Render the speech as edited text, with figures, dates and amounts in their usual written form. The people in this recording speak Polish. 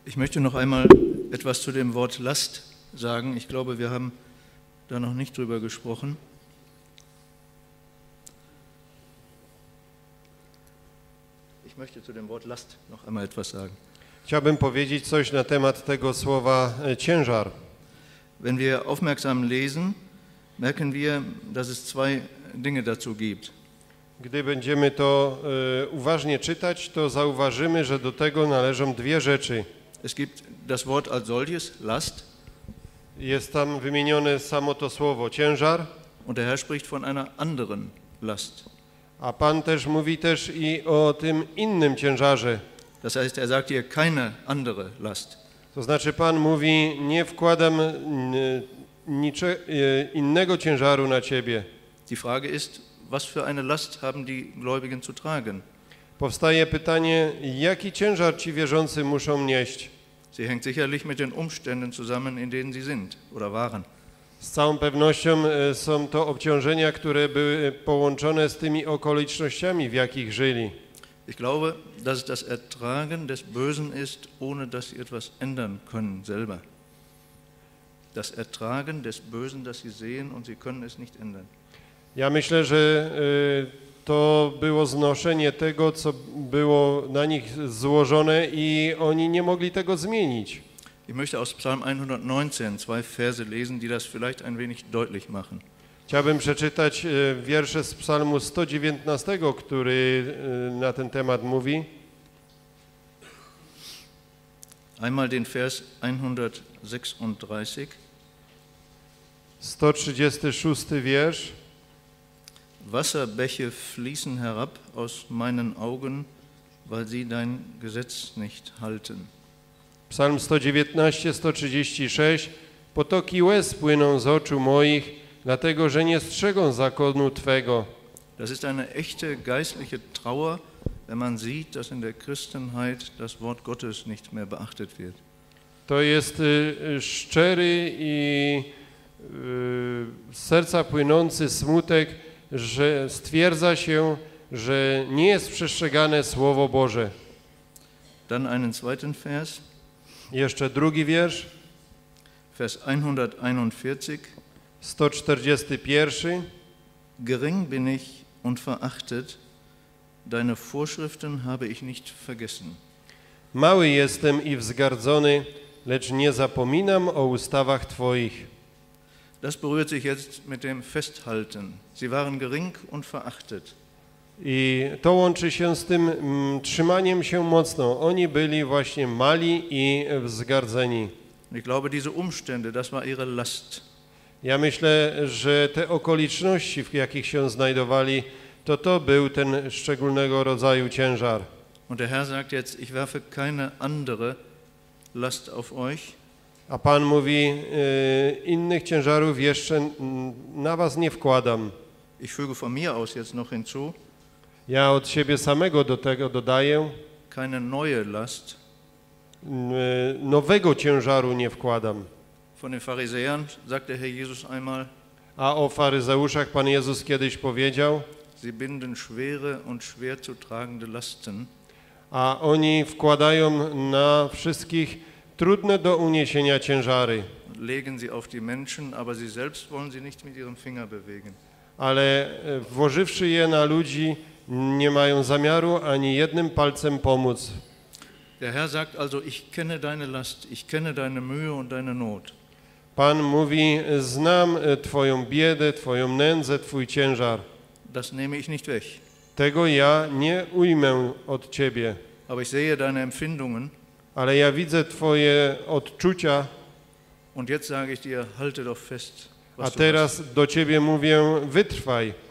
Ich möchte noch einmal etwas zu dem Wort Last sagen. Ich glaube, wir haben da noch nicht drüber gesprochen. Ich möchte zu dem Wort Last noch einmal etwas sagen. Chciałbym powiedzieć coś na temat tego słowa ciężar. Wenn wir aufmerksam lesen, merken wir, dass es zwei Dinge dazu gibt. Gdy będziemy to uważnie czytać, to zauważymy, że do tego należą dwie rzeczy. Es gibt das Wort als solches, Last. Jest tam wymienione samo to słowo ciężar. Und der Herr spricht von einer anderen Last. A Pan też mówi też i o tym innym ciężarze. Das heißt, er sagt hier keine andere Last. To znaczy Pan mówi, nie wkładam innego ciężaru na ciebie. Die Frage ist, was für eine Last haben die Gläubigen zu tragen? Powstaje pytanie, jaki ciężar ci wierzący muszą nieść? Sie hängt sicherlich mit den Umständen zusammen, in denen sie sind oder waren. Z całą pewnością są to obciążenia, które były połączone z tymi okolicznościami, w jakich żyli. Ich glaube, dass es das Ertragen des Bösen ist, ohne dass sie etwas ändern können selber. Das Ertragen des Bösen, das sie sehen, und sie können es nicht ändern. Ja myślę, że to było znoszenie tego, co było na nich złożone i oni nie mogli tego zmienić. Ich möchte aus Psalm 119 zwei Verse lesen, die das vielleicht ein wenig deutlich machen. Chciałbym przeczytać wiersze z Psalmu 119, który na ten temat mówi. Einmal den Vers 136. 136 wiersz. Wasserbäche fließen herab aus meinen Augen, weil sie dein Gesetz nicht halten. Psalm 119, 136. Potoki łez płyną z oczu moich, dlatego że nie strzegą zakonu Twego. Das ist eine echte geistliche Trauer, wenn man sieht, dass in der Christenheit das Wort Gottes nicht mehr beachtet wird. To jest szczery i z serca płynący smutek, że stwierdza się, że nie jest przestrzegane Słowo Boże. Dann einen zweiten Vers. Jeszcze drugi wiersz. Vers 141. 141. Gering bin ich und verachtet, deine Vorschriften habe ich nicht vergessen. Mały jestem i wzgardzony, lecz nie zapominam o ustawach Twoich. Das berührt sich jetzt mit dem Festhalten. Sie waren gering und verachtet. I to łączy się z tym trzymaniem się mocno. Oni byli właśnie mali i wzgardzeni. Ich glaube, diese Umstände, das war ihre Last. Ja myślę, że te okoliczności, w jakich się znajdowali, to był ten szczególnego rodzaju ciężar. Und der Herr sagt jetzt, ich werfe keine andere Last auf euch. A Pan mówi, innych ciężarów jeszcze na was nie wkładam. Ich füge von mir aus jetzt noch hinzu. Ja od siebie samego do tego dodaję. Keine neue Last. Nowego ciężaru nie wkładam. Von den Pharisäern sagt der Herr Jesus einmal. A o faryzeuszach Pan Jezus kiedyś powiedział. Sie binden schwere und schwer zu tragende Lasten. A oni wkładają na wszystkich trudne do uniesienia ciężary. Legen sie auf die Menschen, aber sie selbst wollen sie nicht mit ihrem Finger bewegen. Ale włożywszy je na ludzi, nie mają zamiaru ani jednym palcem pomóc. Der Herr sagt also, ich kenne deine Last, ich kenne deine Mühe und deine Not. Pan mówi, znam Twoją biedę, Twoją nędzę, Twój ciężar. Das nehme ich nicht weg. Tego ja nie ujmę od Ciebie. Aber ich sehe deine Empfindungen. Ale ja widzę Twoje odczucia. Und jetzt sage ich dir, halte doch fest. A teraz do Ciebie mówię, wytrwaj.